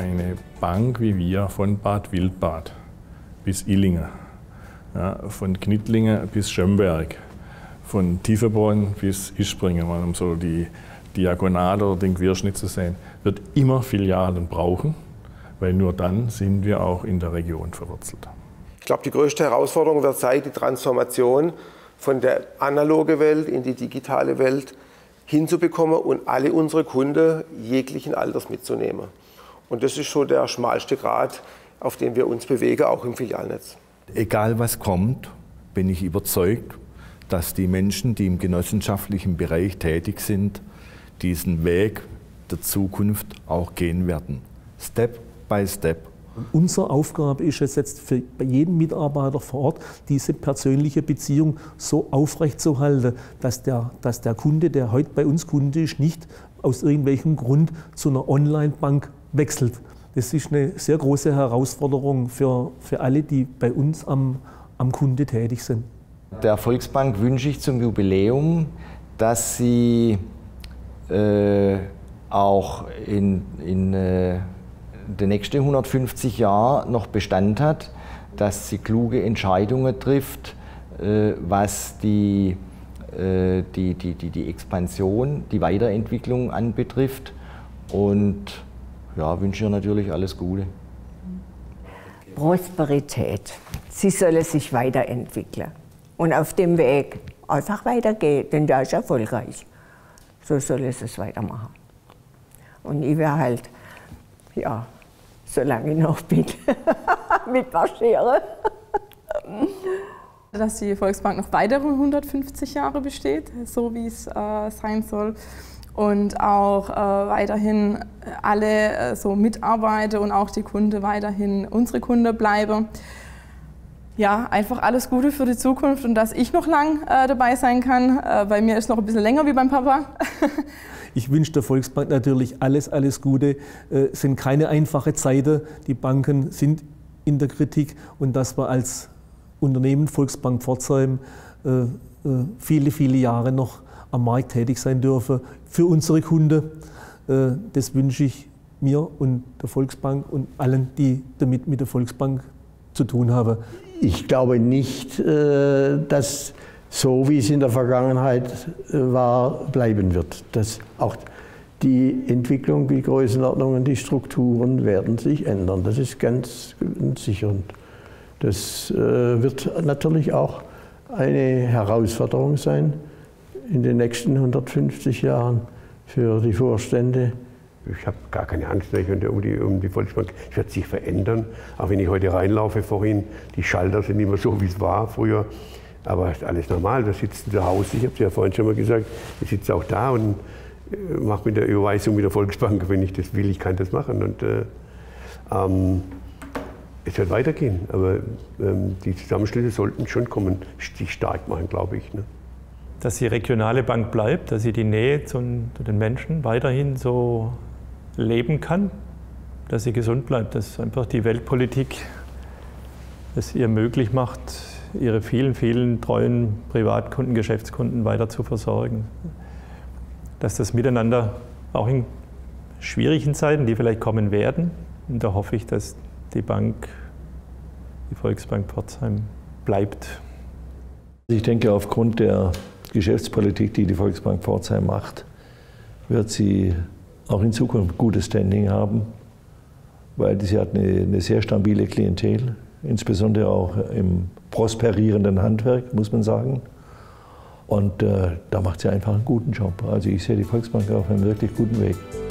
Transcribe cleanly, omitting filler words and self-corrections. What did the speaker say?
eine Bank wie wir von Bad Wildbad bis Illingen, ja, von Knittlingen bis Schömberg, von Tiefenborn bis Ispringen, um so die Diagonale oder den Querschnitt zu sehen, wird immer Filialen brauchen, weil nur dann sind wir auch in der Region verwurzelt. Ich glaube, die größte Herausforderung wird sein, die Transformation von der analogen Welt in die digitale Welt hinzubekommen und alle unsere Kunden jeglichen Alters mitzunehmen. Und das ist schon der schmalste Grat, auf dem wir uns bewegen, auch im Filialnetz. Egal was kommt, bin ich überzeugt, dass die Menschen, die im genossenschaftlichen Bereich tätig sind, diesen Weg der Zukunft auch gehen werden. Step by Step. Unsere Aufgabe ist es jetzt für jeden Mitarbeiter vor Ort, diese persönliche Beziehung so aufrechtzuerhalten, dass der Kunde, der heute bei uns Kunde ist, nicht aus irgendwelchem Grund zu einer Online-Bank wechselt. Das ist eine sehr große Herausforderung für alle, die bei uns am Kunde tätig sind. Der Volksbank wünsche ich zum Jubiläum, dass sie auch in den nächsten 150 Jahren noch Bestand hat, dass sie kluge Entscheidungen trifft, was die Expansion, die Weiterentwicklung anbetrifft. Und ja, wünsche ihr natürlich alles Gute. Prosperität. Sie soll sich weiterentwickeln und auf dem Weg einfach weitergehen, denn der ist erfolgreich. So soll es weitermachen. Und ich werde halt, ja, solange ich noch bin, mitmarschieren. Dass die Volksbank noch weitere 150 Jahre besteht, so wie es sein soll. Und auch weiterhin alle so Mitarbeiter und auch die Kunden weiterhin unsere Kunden bleiben. Ja, einfach alles Gute für die Zukunft und dass ich noch lang dabei sein kann. Bei mir ist es noch ein bisschen länger wie beim Papa. Ich wünsche der Volksbank natürlich alles Gute. Es sind keine einfachen Zeiten. Die Banken sind in der Kritik und dass wir als Unternehmen Volksbank Pforzheim viele Jahre noch am Markt tätig sein dürfen für unsere Kunden. Das wünsche ich mir und der Volksbank und allen, die damit mit der Volksbank zu tun haben. Ich glaube nicht, dass so wie es in der Vergangenheit war, bleiben wird. Dass auch die Entwicklung, die Größenordnungen, die Strukturen werden sich ändern. Das ist ganz sicher. Und das wird natürlich auch eine Herausforderung sein in den nächsten 150 Jahren für die Vorstände. Ich habe gar keine Angst mehr um die Volksbank. Es wird sich verändern. Auch wenn ich heute reinlaufe vorhin, die Schalter sind nicht mehr so, wie es war früher. Aber ist alles normal. Da sitzt der Haus, ich habe es ja vorhin schon mal gesagt, ich sitze auch da und mache mit der Überweisung mit der Volksbank, wenn ich das will, ich kann das machen. Und es wird weitergehen. Aber die Zusammenschlüsse sollten schon kommen, sich stark machen, glaube ich. Ne? Dass sie regionale Bank bleibt, dass sie die Nähe zu den Menschen weiterhin so leben kann, dass sie gesund bleibt, dass einfach die Weltpolitik es ihr möglich macht, ihre vielen treuen Privatkunden, Geschäftskunden weiter zu versorgen. Dass das Miteinander auch in schwierigen Zeiten, die vielleicht kommen werden, und da hoffe ich, dass die Bank, die Volksbank Pforzheim, bleibt. Ich denke, aufgrund der Geschäftspolitik, die die Volksbank Pforzheim macht, wird sie auch in Zukunft gutes Standing haben, weil sie hat eine sehr stabile Klientel, insbesondere auch im prosperierenden Handwerk, muss man sagen. Und da macht sie einfach einen guten Job. Also ich sehe die Volksbank auf einem wirklich guten Weg.